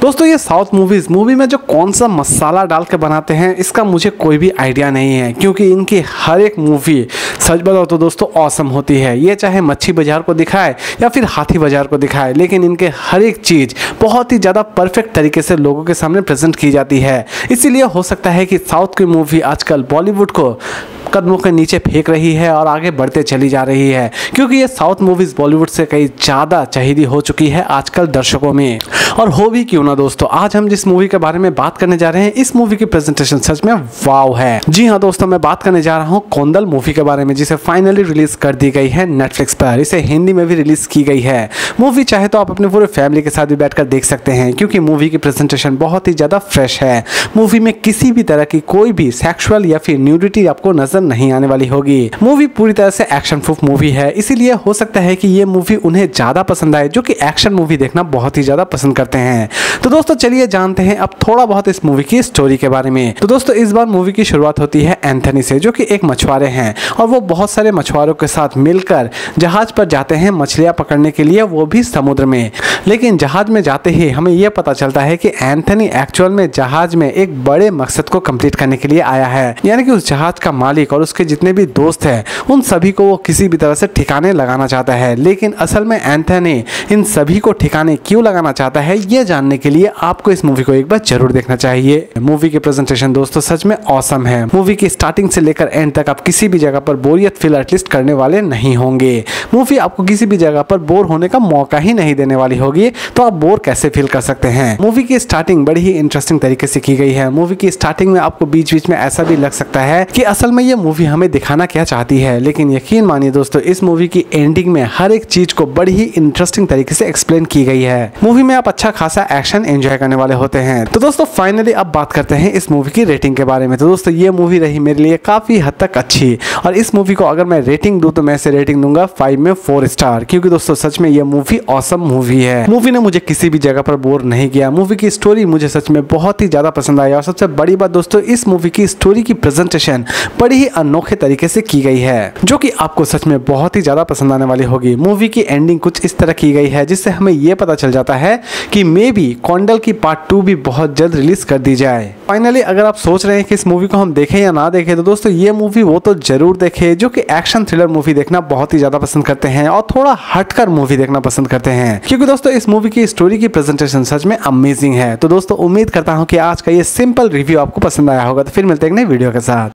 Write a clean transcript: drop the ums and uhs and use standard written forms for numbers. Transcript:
दोस्तों ये south movie में जो कौन सा मसाला डाल के बनाते हैं इसका मुझे कोई भी आइडिया नहीं है, क्योंकि इनकी हर एक मूवी सच बताओ तो दोस्तों ऑसम होती है। ये चाहे मच्छी बाजार को दिखाए या फिर हाथी बाजार को दिखाए, लेकिन इनके हर एक चीज़ बहुत ही ज़्यादा परफेक्ट तरीके से लोगों के सामने प्रेजेंट की जाती है। इसीलिए हो सकता है कि साउथ की मूवी आजकल बॉलीवुड को कदमों के नीचे फेंक रही है और आगे बढ़ते चली जा रही है, क्योंकि ये साउथ मूवीज़ बॉलीवुड से कई ज़्यादा चाहिए हो चुकी है आजकल दर्शकों में। और हो भी क्यों ना दोस्तों, आज हम जिस मूवी के बारे में बात करने जा रहे हैं इस मूवी की प्रेजेंटेशन सच में वाव है। जी हाँ दोस्तों, मैं बात करने जा रहा हूँ कोंदल मूवी के बारे में, जिसे फाइनली रिलीज कर दी गई है नेटफ्लिक्स पर। इसे हिंदी में भी रिलीज की गई है। मूवी चाहे तो आप अपने पूरे फैमिली के साथ भी बैठकर देख सकते हैं, क्योंकि मूवी की प्रेजेंटेशन बहुत ही ज़्यादा फ्रेश है। मूवी में किसी भी तरह की कोई भी सेक्सुअल या फिर न्यूडिटी आपको नजर नहीं आने वाली होगी। मूवी पूरी तरह से एक्शन प्रूफ मूवी है, इसीलिए हो सकता है कि ये मूवी उन्हें ज़्यादा पसंद आए जो कि एक्शन मूवी देखना बहुत ही ज़्यादा पसंद करते हैं। तो दोस्तों चलिए जानते हैं अब थोड़ा बहुत इस मूवी की स्टोरी के बारे में। तो दोस्तों इस बार मूवी की शुरुआत होती है एंथनी से, जो कि एक मछुआरे हैं और वो बहुत सारे मछुआरों के साथ मिलकर जहाज पर जाते हैं मछलियां पकड़ने के लिए, वो भी समुद्र में। लेकिन जहाज में जाते ही हमें यह पता चलता है कि एंथनी एक्चुअल में जहाज में एक बड़े मकसद को कंप्लीट करने के लिए आया है, यानी कि उस जहाज का मालिक और उसके जितने भी दोस्त हैं उन सभी को वो किसी भी तरह से ठिकाने लगाना चाहता है। लेकिन असल में एंथनी इन सभी को ठिकाने क्यों लगाना चाहता है, ये जानने के लिए आपको इस मूवी को एक बार जरूर देखना चाहिए। मूवी की प्रेजेंटेशन दोस्तों सच में ऑसम है। मूवी की स्टार्टिंग से लेकर एंड तक आप किसी भी जगह पर बोरियत फील एटलीस्ट करने वाले नहीं होंगे। मूवी आपको किसी भी जगह पर बोर होने का मौका ही नहीं देने वाली होगी, तो आप बोर कैसे फील कर सकते हैं। मूवी की स्टार्टिंग बड़ी ही इंटरेस्टिंग तरीके से की गई है। मूवी की स्टार्टिंग में आपको बीच बीच में ऐसा भी लग सकता है कि असल में ये मूवी हमें दिखाना क्या चाहती है, लेकिन यकीन मानिए दोस्तों इस मूवी की एंडिंग में हर एक चीज को बड़ी ही इंटरेस्टिंग तरीके से एक्सप्लेन की गई है। मूवी में आप अच्छा खासा एक्शन एंजॉय करने वाले होते हैं। तो दोस्तों फाइनली अब बात करते हैं इस मूवी की रेटिंग के बारे में। तो दोस्तों ये मूवी रही मेरे लिए काफी हद तक अच्छी, और इस मूवी को अगर मैं रेटिंग दूं तो मैं इसे रेटिंग दूंगा 5 में 4 स्टार, क्योंकि दोस्तों सच में ये मूवी ऑसम मूवी है। मूवी ने मुझे किसी भी जगह पर बोर नहीं किया। मूवी की स्टोरी मुझे सच में बहुत ही ज्यादा पसंद आई, और सबसे बड़ी बात दोस्तों इस मूवी की स्टोरी की प्रेजेंटेशन बड़ी ही अनोखे तरीके से की गई है, जो कि आपको सच में बहुत ही ज्यादा पसंद आने वाली होगी। मूवी की एंडिंग कुछ इस तरह की गई है जिससे हमें यह पता चल जाता है कि मे बी कोंडल की पार्ट 2 भी बहुत जल्द रिलीज कर दी जाए। फाइनली अगर आप सोच रहे हैं कि इस मूवी को हम देखें या ना देखें, तो दोस्तों ये मूवी वो तो जरूर देखें जो कि एक्शन थ्रिलर मूवी देखना बहुत ही ज्यादा पसंद करते हैं और थोड़ा हटकर मूवी देखना पसंद करते हैं, क्योंकि दोस्तों इस मूवी की स्टोरी की प्रेजेंटेशन सच में अमेजिंग है। तो दोस्तों उम्मीद करता हूं कि आज का ये सिंपल रिव्यू आपको पसंद आया होगा। तो फिर मिलते हैं एक नई वीडियो के साथ।